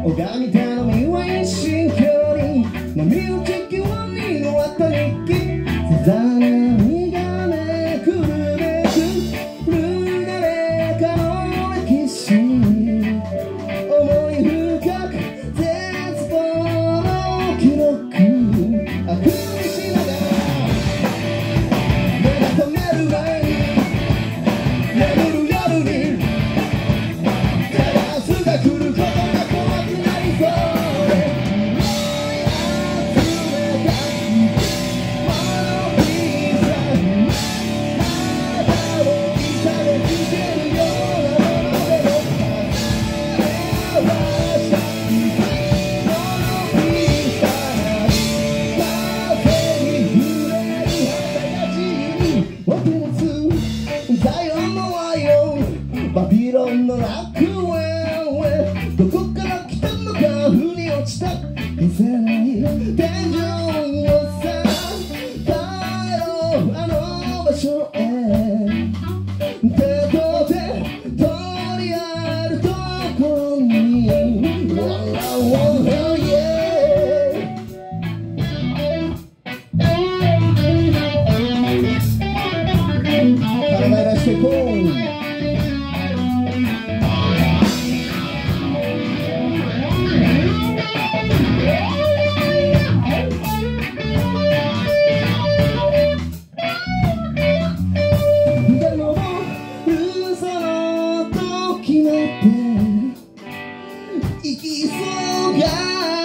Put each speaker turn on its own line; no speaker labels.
拝み頼みは一心距離波打ち際に終わった日記さざ波がめくるめくる誰かの歴史思い深く絶望の記録あくびしながら目が覚める前に眠る夜にただ明日が来ることが怖くなりそうバビロンの楽園へどこから来たのか腑に落ちた見せない天井をさ帰ろうあの場所へ手と手取り合えるところに笑おう体出してこう生き急が